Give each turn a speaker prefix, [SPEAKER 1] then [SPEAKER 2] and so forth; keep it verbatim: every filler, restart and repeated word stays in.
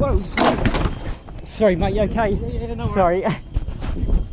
[SPEAKER 1] Whoa, sorry. Sorry, mate, you okay?
[SPEAKER 2] Yeah, yeah, no
[SPEAKER 1] Sorry.